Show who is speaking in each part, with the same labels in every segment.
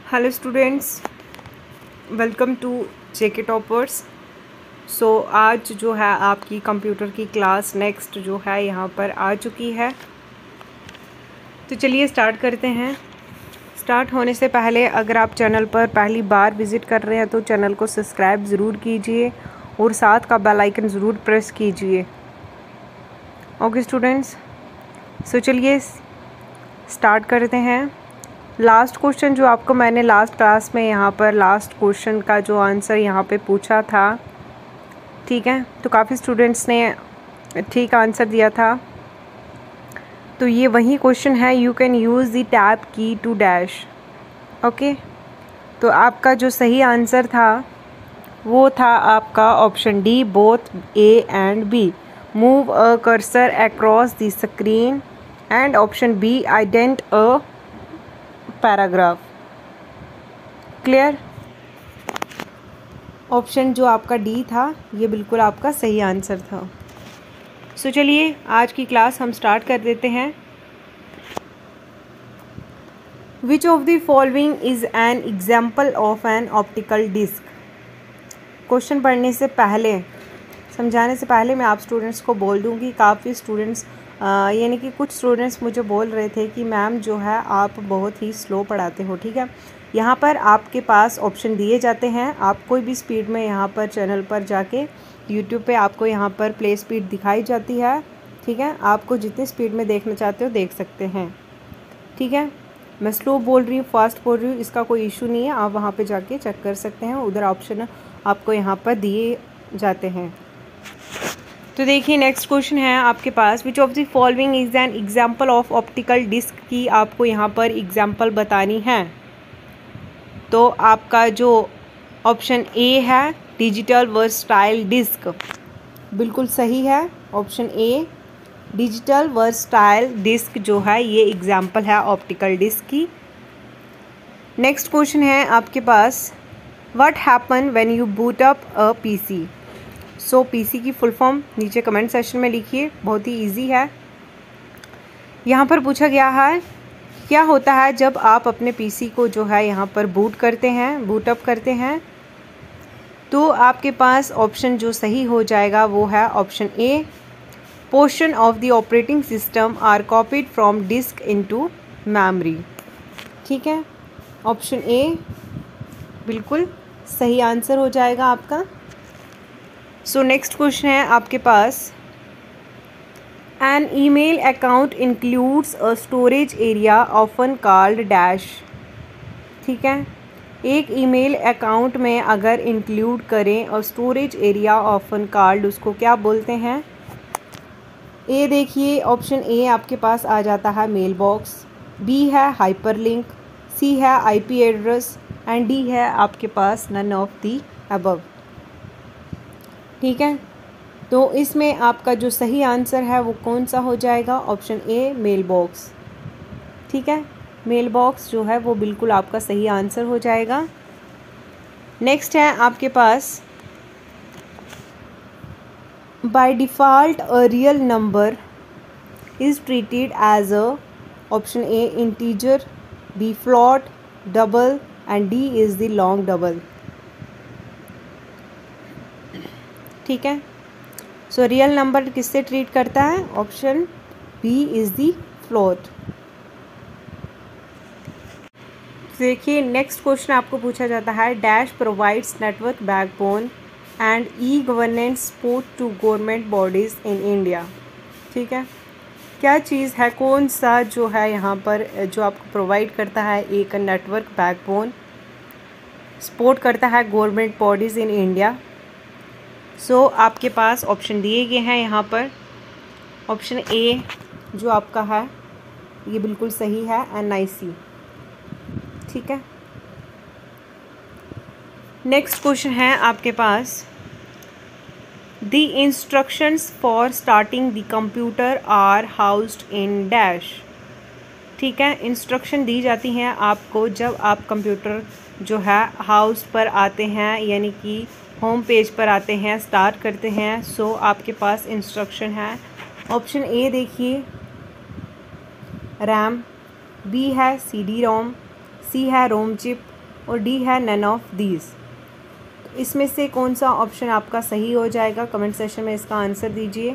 Speaker 1: Hello students, welcome to JK toppers. So आज जो है आपकी कंप्यूटर की क्लास नेक्स्ट जो है यहाँ पर आ चुकी है। तो चलिए स्टार्ट करते हैं। स्टार्ट होने से पहले अगर आप चैनल पर पहली बार विज़िट कर रहे हैं तो चैनल को सब्सक्राइब ज़रूर कीजिए और साथ का बेल आइकन ज़रूर प्रेस कीजिए। ओके स्टूडेंट्स, सो चलिए स्टार्ट करते हैं। लास्ट क्वेश्चन जो आपको मैंने लास्ट क्लास में यहाँ पर लास्ट क्वेश्चन का जो आंसर यहाँ पे पूछा था, ठीक है, तो काफ़ी स्टूडेंट्स ने ठीक आंसर दिया था। तो ये वही क्वेश्चन है, you can use the tab key to dash. Okay, तो आपका जो सही आंसर था वो था आपका option D, both A and B. Move a cursor across the screen and option B, indent a paragraph. Clear? Option जो आपका डी था ये बिल्कुल आपका सही आंसर था। सो चलिए आज की क्लास हम स्टार्ट कर देते हैं। Which of the following is an example of an optical disk. Question पढ़ने से पहले, समझाने से पहले मैं आप स्टूडेंट्स को बोल दूं कि काफ़ी स्टूडेंट्स यानी कि कुछ स्टूडेंट्स मुझे बोल रहे थे कि मैम जो है आप बहुत ही स्लो पढ़ाते हो। ठीक है, यहाँ पर आपके पास ऑप्शन दिए जाते हैं, आप कोई भी स्पीड में यहाँ पर चैनल पर जाके यूट्यूब पे आपको यहाँ पर प्ले स्पीड दिखाई जाती है। ठीक है, आपको जितनी स्पीड में देखना चाहते हो देख सकते हैं। ठीक है, मैं स्लो बोल रही हूँ, फास्ट बोल रही हूँ, इसका कोई इशू नहीं है, आप वहाँ पर जाके चेक कर सकते हैं, उधर ऑप्शन आपको यहाँ पर दिए जाते हैं। तो देखिए नेक्स्ट क्वेश्चन है आपके पास, which of the following is an example of optical disk की आपको यहाँ पर एग्जाम्पल बतानी है। तो आपका जो ऑप्शन ए है डिजिटल वर्सटाइल डिस्क, बिल्कुल सही है। Option A digital versatile disk जो है ये एग्जाम्पल है ऑप्टिकल डिस्क की। नेक्स्ट क्वेश्चन है आपके पास, what happen when you boot up a PC. So PC की फुल फॉर्म नीचे कमेंट सेक्शन में लिखिए, बहुत ही इजी है। यहाँ पर पूछा गया है क्या होता है जब आप अपने पीसी को जो है यहाँ पर बूट करते हैं, बूट अप करते हैं। तो आपके पास ऑप्शन जो सही हो जाएगा वो है option A, portion of the operating system are copied from disk into memory. ठीक है, ऑप्शन ए बिल्कुल सही आंसर हो जाएगा आपका। सो नेक्स्ट क्वेश्चन है आपके पास, an email account includes a storage area often called dash. ठीक है, एक ईमेल अकाउंट में अगर इंक्लूड करें और स्टोरेज एरिया ऑफन कॉल्ड, उसको क्या बोलते हैं। ए देखिए, ऑप्शन ए आपके पास आ जाता है मेल बॉक्स, बी है हाइपरलिंक, सी है आईपी एड्रेस एंड डी है आपके पास नन ऑफ दी अबव। ठीक है, तो इसमें आपका जो सही आंसर है वो कौन सा हो जाएगा, ऑप्शन ए मेल बॉक्स। ठीक है, मेल बॉक्स जो है वो बिल्कुल आपका सही आंसर हो जाएगा। नेक्स्ट है आपके पास, by default a real number is treated as a, option A integer, B float, double and D is the long double. ठीक है, सो रियल नंबर किससे ट्रीट करता है, option B is the float. देखिए next question आपको पूछा जाता है, dash provides network backbone and e governance support to government bodies in India. ठीक है, क्या चीज़ है, कौन सा जो है यहाँ पर जो आपको प्रोवाइड करता है एक नेटवर्क बैकबोन, सपोर्ट करता है government bodies in India. So आपके पास ऑप्शन दिए गए हैं यहाँ पर, ऑप्शन ए जो आपका है ये बिल्कुल सही है, NIC। ठीक है, नेक्स्ट क्वेश्चन है आपके पास, the instructions for starting the computer are housed in dash. ठीक है, इंस्ट्रक्शन दी जाती हैं आपको जब आप कंप्यूटर जो है हाउस पर आते हैं, यानी कि होम पेज पर आते हैं, स्टार्ट करते हैं। सो आपके पास इंस्ट्रक्शन है, ऑप्शन ए देखिए रैम, बी है CD रोम, सी है रोम चिप और डी है नन ऑफ दीज। तो इसमें से कौन सा ऑप्शन आपका सही हो जाएगा, कमेंट सेक्शन में इसका आंसर दीजिए।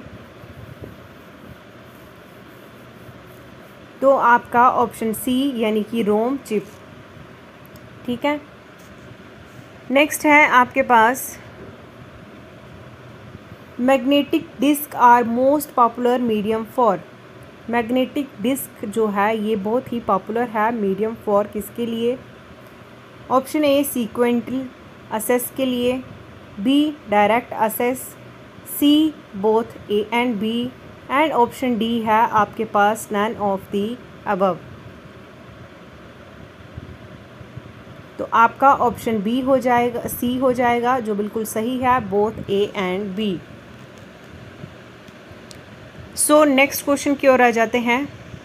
Speaker 1: तो आपका ऑप्शन सी यानी कि रोम चिप। ठीक है, नेक्स्ट है आपके पास magnetic disk are most popular medium for. Magnetic disk जो है ये बहुत ही पॉपुलर है मीडियम फॉर किसके लिए? ऑप्शन ए सीक्वेंटल असेस के लिए, B direct access, C both A and B, and option D है आपके पास नन ऑफ दी अबव। तो आपका ऑप्शन बी हो जाएगा, सी हो जाएगा, जो बिल्कुल सही है, both A and B. So next question की ओर आ जाते हैं।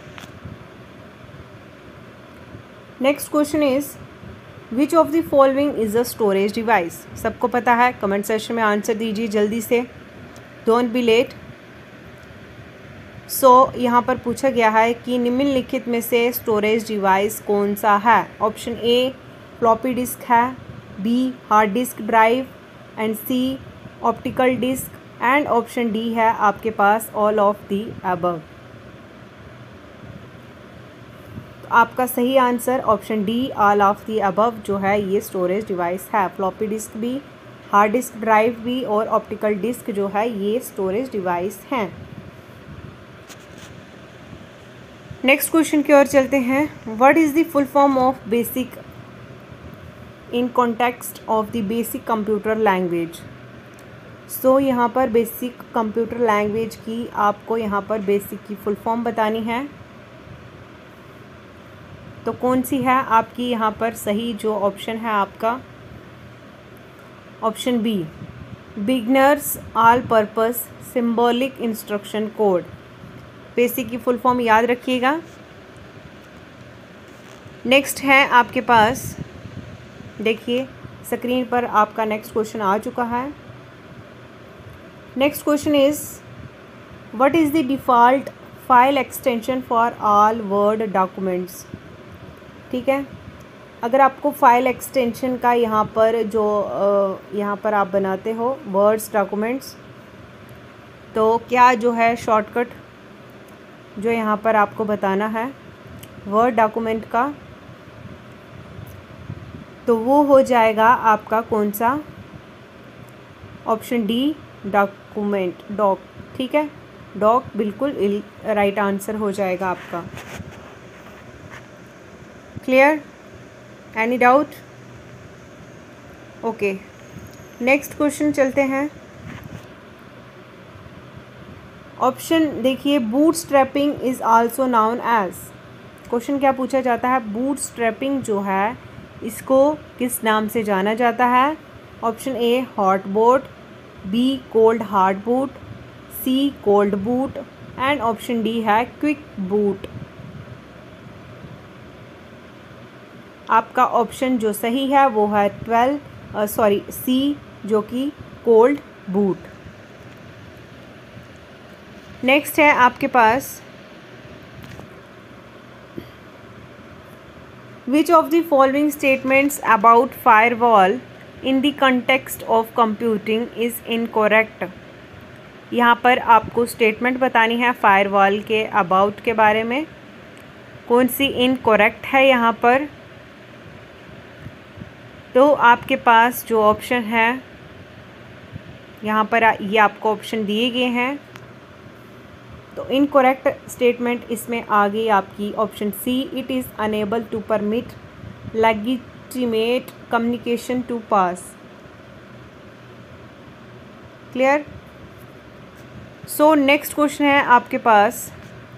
Speaker 1: Next question is which of the following is a storage device. सबको पता है, कमेंट सेक्शन में आंसर दीजिए जल्दी से, डोंट बी लेट। सो यहाँ पर पूछा गया है कि निम्नलिखित में से स्टोरेज डिवाइस कौन सा है। ऑप्शन ए फ्लॉपी डिस्क है, B hard disk drive, and C optical disk, and option D है आपके पास ऑल ऑफ दी अबव। तो आपका सही answer option D all of the above जो है ये स्टोरेज डिवाइस है। फ्लॉपी डिस्क भी, हार्ड डिस्क ड्राइव भी और ऑप्टिकल डिस्क जो है ये स्टोरेज डिवाइस हैं। नेक्स्ट क्वेश्चन की ओर चलते हैं। What is the full form of BASIC in context of the BASIC computer language. So यहाँ पर बेसिक कंप्यूटर लैंग्वेज की आपको यहाँ पर बेसिक की फुल फॉर्म बतानी है। तो कौन सी है आपकी यहाँ पर सही जो ऑप्शन है आपका? Option B beginners all purpose symbolic instruction code. BASIC की फुल फॉर्म याद रखिएगा। नेक्स्ट है आपके पास, देखिए स्क्रीन पर आपका नेक्स्ट क्वेश्चन आ चुका है। Next question is what is the default file extension for all Word documents. ठीक है, अगर आपको फाइल एक्सटेंशन का यहाँ पर जो यहाँ पर आप बनाते हो वर्ड्स डॉक्यूमेंट्स, तो क्या जो है शॉर्टकट जो यहाँ पर आपको बताना है वर्ड डॉक्यूमेंट का, तो वो हो जाएगा आपका कौन सा? Option D document, doc. ठीक है, डॉक बिल्कुल राइट आंसर हो जाएगा आपका। Clear? Any doubt? Okay, next question चलते हैं। ऑप्शन देखिए bootstrapping is also known as. Question क्या पूछा जाता है? बूटस्ट्रैपिंग जो है इसको किस नाम से जाना जाता है? Option A hot boot, B cold hard boot, C cold boot, and option D है क्विक बूट। आपका ऑप्शन जो सही है वो है सी जो कि कोल्ड बूट। नेक्स्ट है आपके पास which of the following statements about firewall in the context of computing is incorrect. यहाँ पर आपको स्टेटमेंट बतानी है फायरवॉल के अबाउट के बारे में, कौन सी इनकरेक्ट है यहाँ पर। तो आपके पास जो ऑप्शन है यहाँ पर ये आपको ऑप्शन दिए गए हैं। तो इनकरेक्ट स्टेटमेंट इसमें आ गई आपकी option C, it is unable to permit legitimate communication to pass. Clear? So next question है आपके पास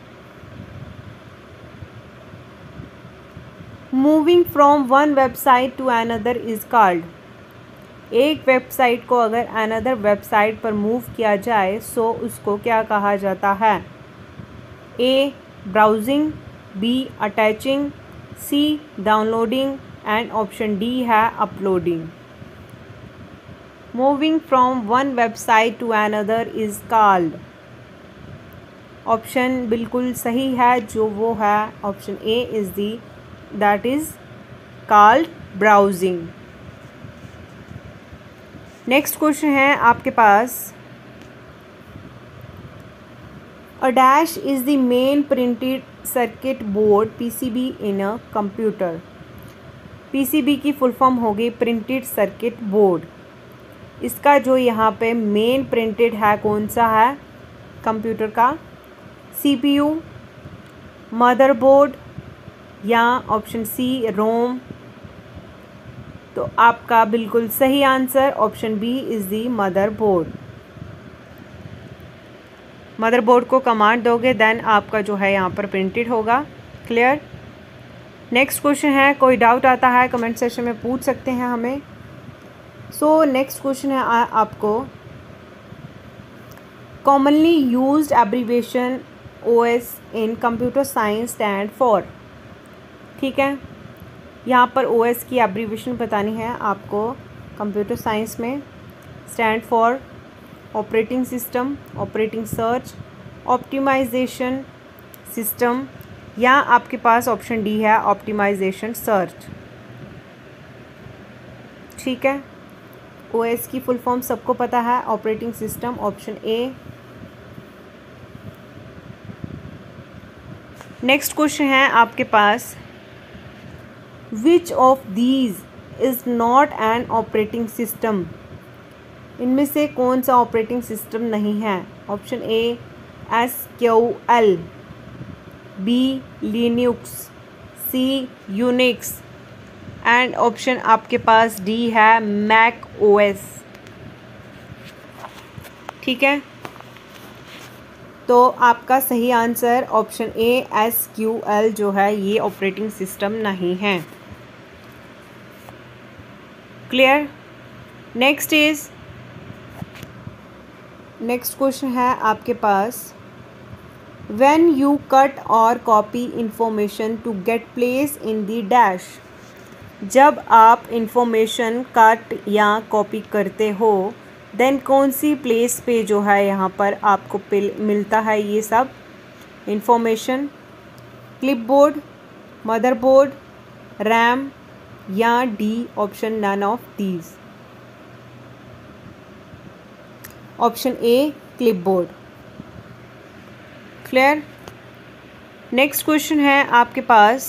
Speaker 1: moving from one website to another is called. एक वेबसाइट को अगर अनदर वेबसाइट पर मूव किया जाए सो उसको क्या कहा जाता है? A browsing, B attaching, C downloading, and option D है uploading. Moving from one website to another is called. Option बिल्कुल सही है जो वो है option A is that is called browsing. Next question है आपके पास, a dash is the main printed circuit board PCB in a computer. PCB की फुल फॉर्म होगी प्रिंटेड सर्किट बोर्ड। इसका जो यहाँ पे मेन प्रिंटेड है कौन सा है कंप्यूटर का, सीपीयू, मदरबोर्ड या ऑप्शन सी रोम। तो आपका बिल्कुल सही answer option B is the motherboard. Motherboard को कमांड दोगे देन आपका जो है यहाँ पर प्रिंटेड होगा। क्लियर। नेक्स्ट क्वेश्चन है, कोई डाउट आता है कमेंट सेक्शन में पूछ सकते हैं हमें। सो नेक्स्ट क्वेश्चन है आपको, commonly used abbreviation OS in computer science stand for. ठीक है, यहाँ पर ओएस की एब्रीविएशन बतानी है आपको कंप्यूटर साइंस में। Stand for operating system, operating search, optimization system, या आपके पास ऑप्शन डी है ऑप्टिमाइजेशन सर्च। ठीक है, ओएस की फुल फॉर्म सबको पता है, operating system, option A. Next question है आपके पास, which of these is not an operating system. इनमें से कौन सा ऑपरेटिंग सिस्टम नहीं है। Option A SQL, B Linux, C Unix and option आपके पास डी है मैक ओएस। ठीक है, तो आपका सही आंसर ऑप्शन ए SQL जो है ये ऑपरेटिंग सिस्टम नहीं है। क्लियर। नेक्स्ट क्वेश्चन है आपके पास, when you cut or copy information to get place in the dash. जब आप इंफॉर्मेशन कट या कॉपी करते हो देन कौन सी प्लेस पे जो है यहाँ पर आपको मिलता है ये सब इंफॉर्मेशन। क्लिपबोर्ड, मदरबोर्ड, रैम या D option none of these. Option A clipboard. Clear. Next question है आपके पास,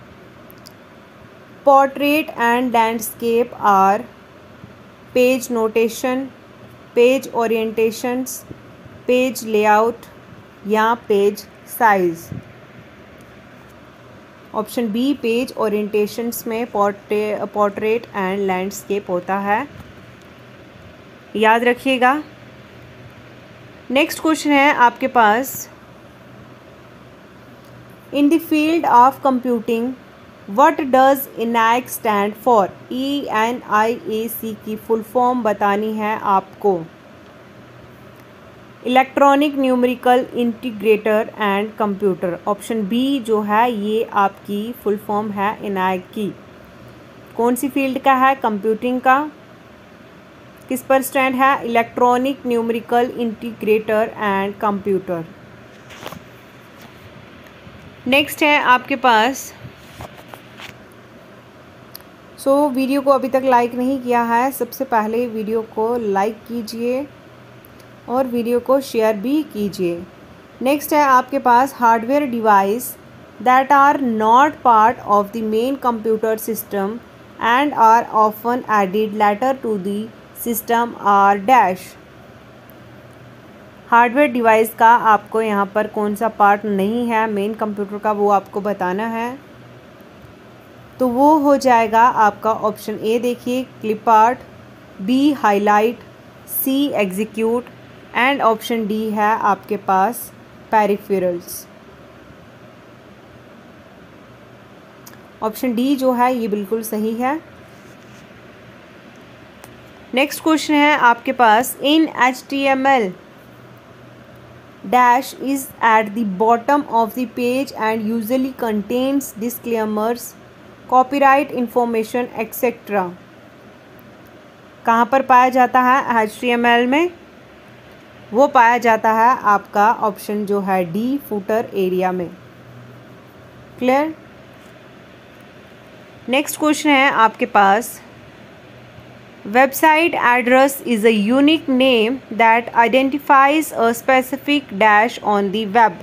Speaker 1: portrait and landscape are page notation, page orientations, page layout या page size. Option B page orientations में portrait and landscape होता है, याद रखिएगा। नेक्स्ट क्वेश्चन है आपके पास, in the field of computing what does ENIAC stand for. ENIAC की फुल फॉर्म बतानी है आपको। Electronic numerical integrator and computer. Option B जो है ये आपकी फुल फॉर्म है ENIAC की। कौन सी फील्ड का है, कंप्यूटिंग का। किस पर स्टैंड है, electronic numerical integrator and computer. Next है आपके पास, वीडियो को अभी तक लाइक नहीं किया है, सबसे पहले वीडियो को लाइक कीजिए और वीडियो को शेयर भी कीजिए। नेक्स्ट है आपके पास, hardware device that are not part of the main computer system and are often added later to the system are dash. Hardware device का आपको यहाँ पर कौन सा पार्ट नहीं है मेन कंप्यूटर का वो आपको बताना है, तो वो हो जाएगा आपका ऑप्शन ए देखिए clip art, B highlight, C execute and option D है आपके पास पेरिफेरल्स। ऑप्शन डी जो है ये बिल्कुल सही है। नेक्स्ट क्वेश्चन है आपके पास, इन HTML dash is at the bottom of the page and usually contains disclaimers, copyright information etc. कहाँ पर पाया जाता है HTML में, वो पाया जाता है आपका ऑप्शन जो है डी फुटर एरिया में। क्लियर। नेक्स्ट क्वेश्चन है आपके पास, website address is a unique name that identifies a specific dash on the web.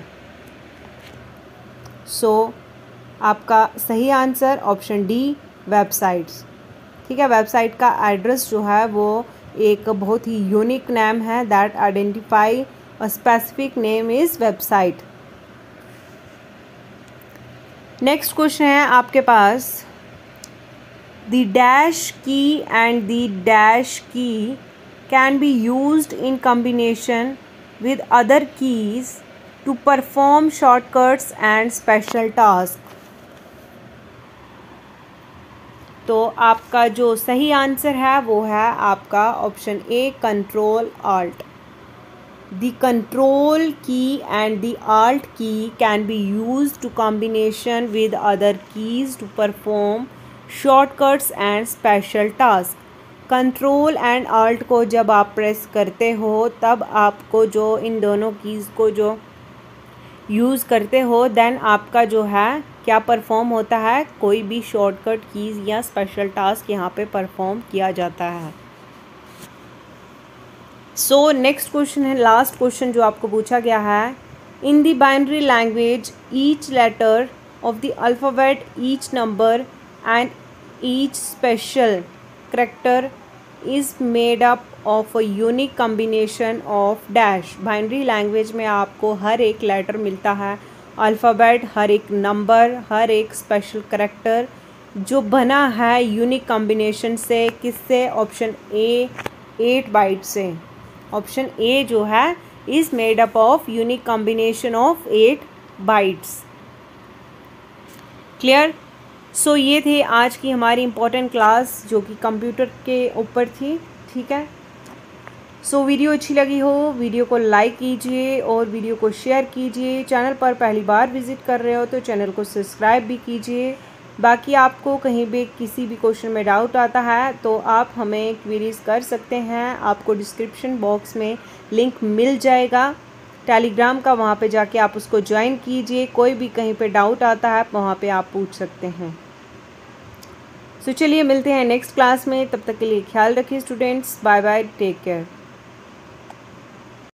Speaker 1: So आपका सही आंसर ऑप्शन डी, वेबसाइट्स। ठीक है, वेबसाइट का एड्रेस जो है वो एक बहुत ही यूनिक नेम है, that identify a specific name is website. Next question है आपके पास, the dash key and the dash key can be used in combination with other keys to perform shortcuts and special task. तो आपका जो सही answer है वो है आपका option A, control alt. The control key and the alt key can be used to combination with other keys to perform shortcuts and special task. Control and alt को जब आप प्रेस करते हो तब आपको जो इन दोनों कीज़ को जो यूज़ करते हो देन आपका जो है क्या परफॉर्म होता है, कोई भी शॉर्टकट कीज़ या स्पेशल टास्क यहाँ पे परफॉर्म किया जाता है। सो नेक्स्ट क्वेश्चन है, लास्ट क्वेश्चन जो आपको पूछा गया है, in the binary language each letter of the alphabet, each number and each special character is made up of a unique combination of dash. Binary language में आपको हर एक letter मिलता है, अल्फ़ाबेट, हर एक नंबर, हर एक स्पेशल करैक्टर जो बना है यूनिक कॉम्बिनेशन से। किससे? ऑप्शन ए, 8 बाइट से। ऑप्शन ए जो है is made up of unique combination of 8 bytes. Clear? So ये थे आज की हमारी इम्पोर्टेंट क्लास जो कि कंप्यूटर के ऊपर थी। ठीक है, सो वीडियो अच्छी लगी हो वीडियो को लाइक कीजिए और वीडियो को शेयर कीजिए। चैनल पर पहली बार विज़िट कर रहे हो तो चैनल को सब्सक्राइब भी कीजिए। बाकी आपको कहीं भी किसी भी क्वेश्चन में डाउट आता है तो आप हमें क्वेरीज कर सकते हैं। आपको डिस्क्रिप्शन बॉक्स में लिंक मिल जाएगा टेलीग्राम का, वहाँ पे जाके आप उसको ज्वाइन कीजिए। कोई भी कहीं पे डाउट आता है वहाँ पे आप पूछ सकते हैं। सो चलिए मिलते हैं नेक्स्ट क्लास में, तब तक के लिए ख्याल रखिए students. Bye bye, take care.